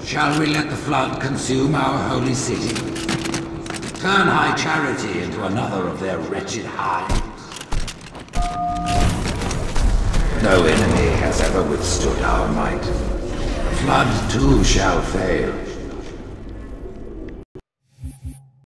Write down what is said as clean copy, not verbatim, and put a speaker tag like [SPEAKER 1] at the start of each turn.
[SPEAKER 1] Shall we let the flood consume our holy city? Turn high charity into another of their wretched hives? No enemy has ever withstood our might. The flood too shall fail.